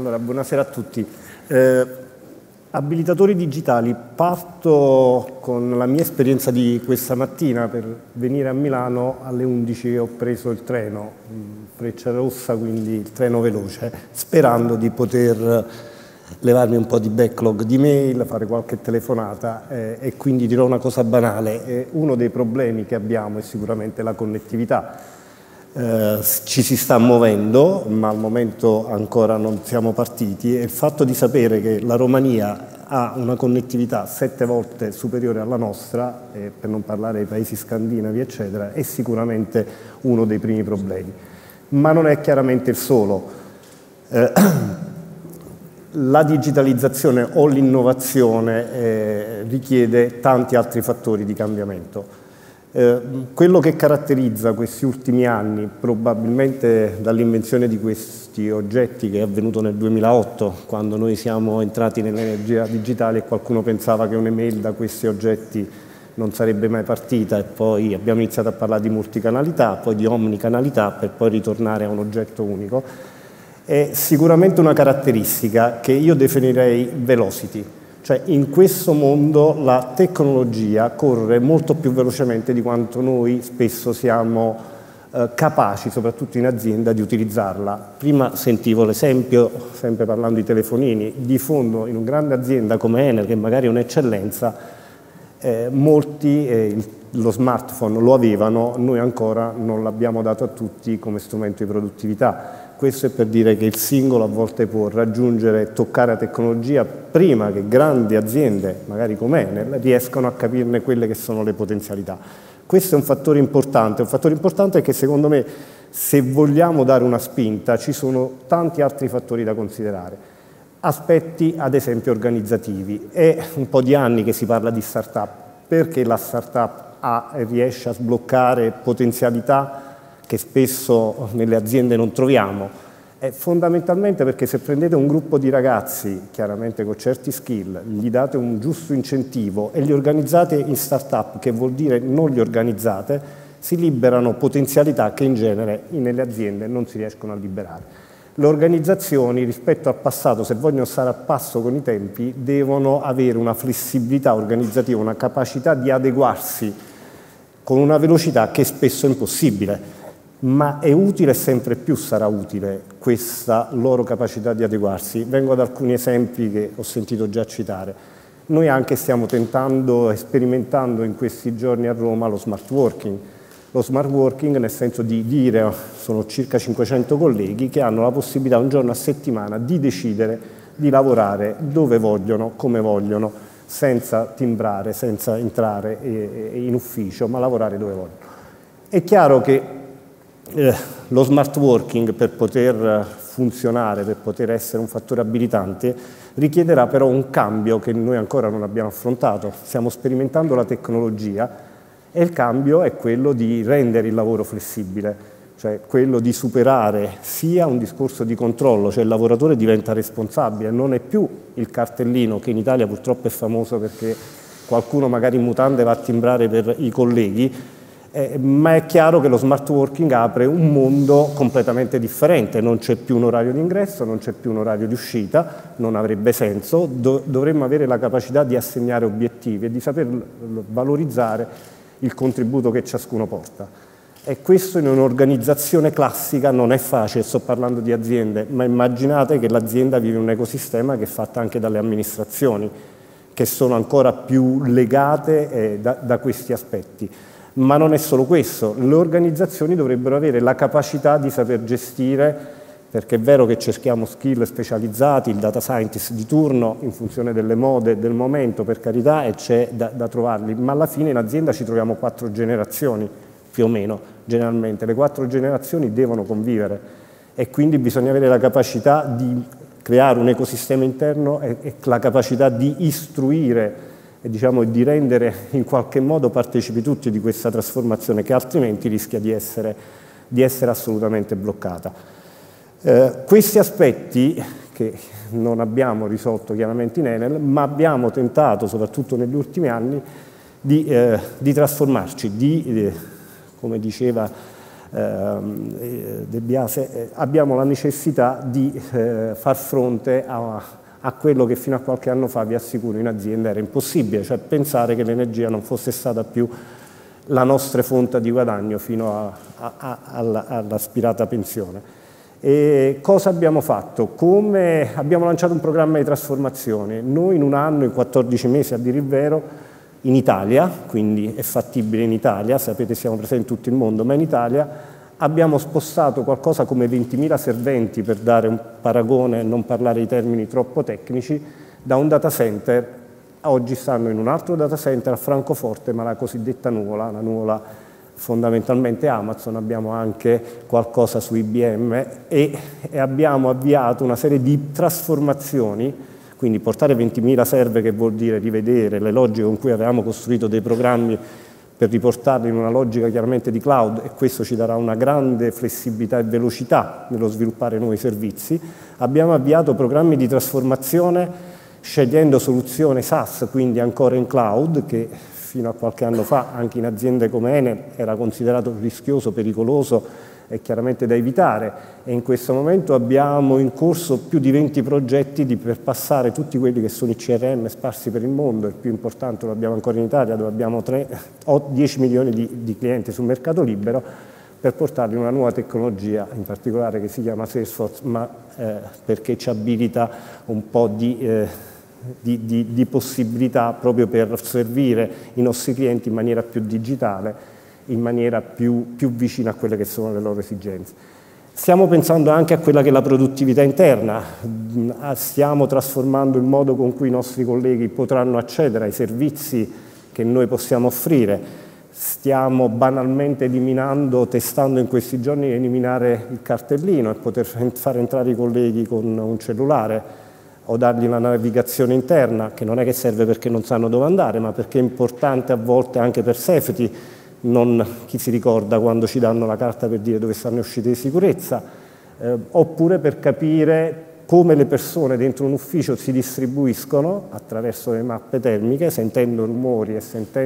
Allora, buonasera a tutti. Abilitatori digitali, parto con la mia esperienza di questa mattina. Per venire a Milano alle 11 ho preso il treno, Frecciarossa, quindi il treno veloce, sperando di poter levarmi un po' di backlog di mail, fare qualche telefonata e quindi dirò una cosa banale. Uno dei problemi che abbiamo è sicuramente la connettività. Ci si sta muovendo, ma al momento ancora non siamo partiti, e il fatto di sapere che la Romania ha una connettività 7 volte superiore alla nostra, per non parlare dei paesi scandinavi eccetera, è sicuramente uno dei primi problemi. Ma non è chiaramente il solo. La digitalizzazione o l'innovazione richiede tanti altri fattori di cambiamento. Quello che caratterizza questi ultimi anni, probabilmente dall'invenzione di questi oggetti che è avvenuto nel 2008, quando noi siamo entrati nell'energia digitale e qualcuno pensava che un'email da questi oggetti non sarebbe mai partita, e poi abbiamo iniziato a parlare di multicanalità, poi di omnicanalità, per poi ritornare a un oggetto unico, è sicuramente una caratteristica che io definirei velocity. Cioè, in questo mondo la tecnologia corre molto più velocemente di quanto noi spesso siamo capaci, soprattutto in azienda, di utilizzarla. Prima sentivo l'esempio, sempre parlando di telefonini, di fondo in una grande azienda come Enel, che magari è un'eccellenza, molti lo smartphone lo avevano, noi ancora non l'abbiamo dato a tutti come strumento di produttività. Questo è per dire che il singolo a volte può raggiungere e toccare la tecnologia prima che grandi aziende, magari come Enel, riescano a capirne quelle che sono le potenzialità. Questo è un fattore importante che secondo me, se vogliamo dare una spinta, ci sono tanti altri fattori da considerare. Aspetti ad esempio organizzativi. È un po' di anni che si parla di start-up, perché la start-up riesce a sbloccare potenzialità che spesso nelle aziende non troviamo, è fondamentalmente perché se prendete un gruppo di ragazzi, chiaramente con certi skill, gli date un giusto incentivo e li organizzate in start-up, che vuol dire non li organizzate, si liberano potenzialità che in genere nelle aziende non si riescono a liberare. Le organizzazioni rispetto al passato, se vogliono stare a passo con i tempi, devono avere una flessibilità organizzativa, una capacità di adeguarsi con una velocità che spesso è impossibile. Ma è utile e sempre più sarà utile questa loro capacità di adeguarsi. Vengo ad alcuni esempi che ho sentito già citare. Noi anche stiamo sperimentando in questi giorni a Roma lo smart working. Lo smart working nel senso di dire, sono circa 500 colleghi che hanno la possibilità un giorno a settimana di decidere di lavorare dove vogliono, come vogliono, senza timbrare, senza entrare in ufficio, ma lavorare dove vogliono. È chiaro che lo smart working, per poter funzionare, per poter essere un fattore abilitante, richiederà però un cambio che noi ancora non abbiamo affrontato. Stiamo sperimentando la tecnologia e il cambio è quello di rendere il lavoro flessibile, cioè quello di superare sia un discorso di controllo, cioè il lavoratore diventa responsabile, non è più il cartellino che in Italia purtroppo è famoso perché qualcuno magari in mutande va a timbrare per i colleghi, ma è chiaro che lo smart working apre un mondo completamente differente, non c'è più un orario di ingresso, non c'è più un orario di uscita, non avrebbe senso, dovremmo avere la capacità di assegnare obiettivi e di saper valorizzare il contributo che ciascuno porta. E questo in un'organizzazione classica non è facile, sto parlando di aziende, ma immaginate che l'azienda vive un ecosistema che è fatto anche dalle amministrazioni, che sono ancora più legate da questi aspetti. Ma non è solo questo, le organizzazioni dovrebbero avere la capacità di saper gestire, perché è vero che cerchiamo skill specializzati, il data scientist di turno in funzione delle mode del momento, per carità, e c'è da trovarli, ma alla fine in azienda ci troviamo 4 generazioni, più o meno, generalmente. Le 4 generazioni devono convivere e quindi bisogna avere la capacità di creare un ecosistema interno e la capacità di istruire e diciamo di rendere in qualche modo partecipi tutti di questa trasformazione, che altrimenti rischia di essere assolutamente bloccata. Questi aspetti che non abbiamo risolto chiaramente in Enel, ma abbiamo tentato, soprattutto negli ultimi anni, di trasformarci, come diceva De Biase, abbiamo la necessità di far fronte a quello che fino a qualche anno fa, vi assicuro, in azienda era impossibile, cioè pensare che l'energia non fosse stata più la nostra fonte di guadagno fino all'aspirata pensione. E cosa abbiamo fatto? Abbiamo lanciato un programma di trasformazione. Noi in un anno, in 14 mesi a dire il vero, in Italia, quindi è fattibile in Italia, sapete siamo presenti in tutto il mondo, ma in Italia abbiamo spostato qualcosa come 20.000 serventi, per dare un paragone e non parlare di termini troppo tecnici, da un data center. Oggi stanno in un altro data center a Francoforte, ma la cosiddetta nuvola, la nuvola fondamentalmente Amazon, abbiamo anche qualcosa su IBM e abbiamo avviato una serie di trasformazioni, quindi portare 20.000 server, che vuol dire rivedere le logiche con cui avevamo costruito dei programmi per riportarli in una logica chiaramente di cloud, e questo ci darà una grande flessibilità e velocità nello sviluppare nuovi servizi. Abbiamo avviato programmi di trasformazione scegliendo soluzione SaaS, quindi ancora in cloud, che fino a qualche anno fa anche in aziende come Enel era considerato rischioso, pericoloso e chiaramente da evitare, e in questo momento abbiamo in corso più di 20 progetti per passare tutti quelli che sono i CRM sparsi per il mondo. Il più importante lo abbiamo ancora in Italia, dove abbiamo 10 milioni di clienti sul mercato libero, per portarli in una nuova tecnologia, in particolare che si chiama Salesforce, ma perché ci abilita un po' di possibilità proprio per servire i nostri clienti in maniera più digitale, in maniera più vicina a quelle che sono le loro esigenze. Stiamo pensando anche a quella che è la produttività interna, stiamo trasformando il modo con cui i nostri colleghi potranno accedere ai servizi che noi possiamo offrire, stiamo banalmente testando in questi giorni di eliminare il cartellino e poter far entrare i colleghi con un cellulare, o dargli una navigazione interna, che non è che serve perché non sanno dove andare, ma perché è importante a volte anche per safety. Chi si ricorda quando ci danno la carta per dire dove stanno le uscite di sicurezza, oppure per capire come le persone dentro un ufficio si distribuiscono attraverso le mappe termiche, sentendo rumori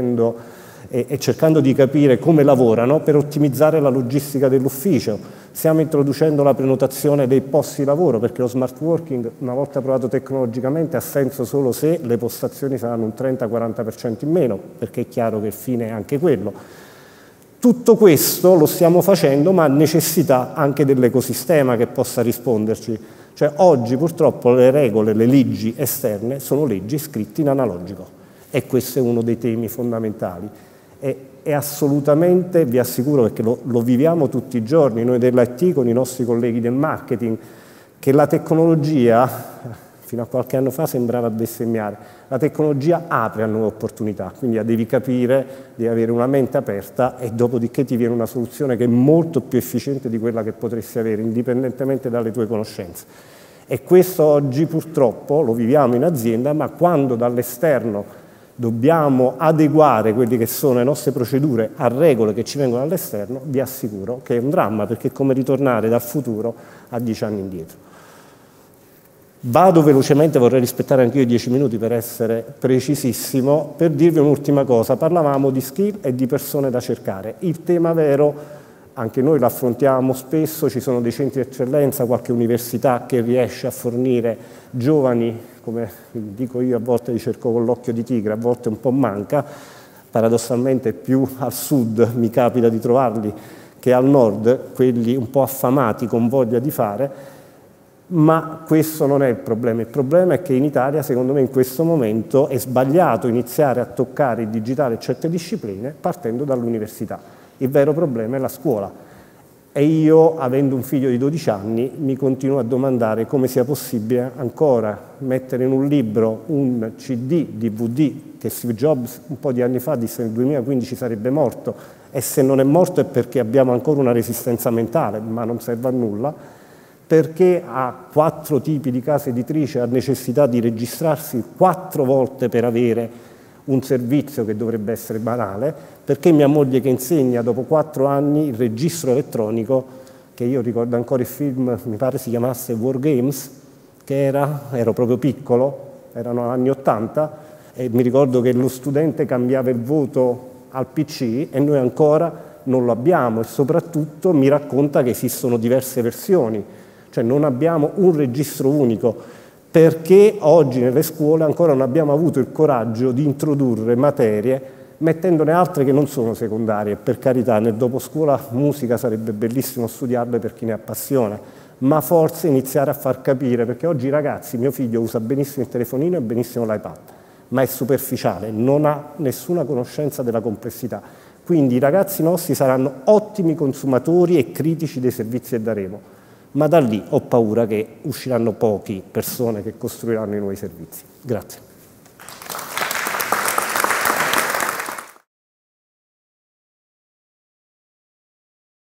e cercando di capire come lavorano per ottimizzare la logistica dell'ufficio. Stiamo introducendo la prenotazione dei posti di lavoro, perché lo smart working, una volta provato tecnologicamente, ha senso solo se le postazioni saranno un 30-40% in meno, perché è chiaro che il fine è anche quello. Tutto questo lo stiamo facendo, ma necessita anche dell'ecosistema che possa risponderci. Cioè oggi purtroppo le regole, le leggi esterne sono leggi scritte in analogico, e questo è uno dei temi fondamentali. È assolutamente, vi assicuro, perché lo viviamo tutti i giorni, noi dell'IT con i nostri colleghi del marketing, che la tecnologia, fino a qualche anno fa sembrava bestemmiare, la tecnologia apre a nuove opportunità, quindi devi capire, devi avere una mente aperta, e dopodiché ti viene una soluzione che è molto più efficiente di quella che potresti avere, indipendentemente dalle tue conoscenze. E questo oggi purtroppo lo viviamo in azienda, ma quando dall'esterno dobbiamo adeguare quelle che sono le nostre procedure a regole che ci vengono dall'esterno, vi assicuro che è un dramma, perché è come ritornare dal futuro a 10 anni indietro. Vado velocemente, vorrei rispettare anche io i 10 minuti per essere precisissimo, per dirvi un'ultima cosa. Parlavamo di skill e di persone da cercare. Il tema vero, anche noi lo affrontiamo spesso, ci sono dei centri di eccellenza, qualche università che riesce a fornire giovani, come dico io, a volte li cerco con l'occhio di tigre, a volte un po' manca, paradossalmente più al sud mi capita di trovarli che al nord, quelli un po' affamati con voglia di fare, ma questo non è il problema è che in Italia, secondo me, in questo momento è sbagliato iniziare a toccare il digitale e certe discipline partendo dall'università. Il vero problema è la scuola. E io, avendo un figlio di 12 anni, mi continuo a domandare come sia possibile ancora mettere in un libro un CD, DVD, che Steve Jobs un po' di anni fa disse nel 2015 sarebbe morto, e se non è morto è perché abbiamo ancora una resistenza mentale, ma non serve a nulla, perché ha 4 tipi di case editrici, ha necessità di registrarsi 4 volte per avere un servizio che dovrebbe essere banale, perché mia moglie che insegna dopo 4 anni il registro elettronico, che io ricordo ancora il film, mi pare si chiamasse War Games, che ero proprio piccolo, erano anni 80, e mi ricordo che lo studente cambiava il voto al PC e noi ancora non lo abbiamo, e soprattutto mi racconta che esistono diverse versioni, cioè non abbiamo un registro unico, perché oggi nelle scuole ancora non abbiamo avuto il coraggio di introdurre materie mettendone altre che non sono secondarie. Per carità, nel doposcuola musica sarebbe bellissimo studiarle per chi ne appassiona, ma forse iniziare a far capire, perché oggi i ragazzi, mio figlio usa benissimo il telefonino e benissimo l'iPad, ma è superficiale, non ha nessuna conoscenza della complessità. Quindi i ragazzi nostri saranno ottimi consumatori e critici dei servizi che daremo, ma da lì ho paura che usciranno poche persone che costruiranno i nuovi servizi. Grazie.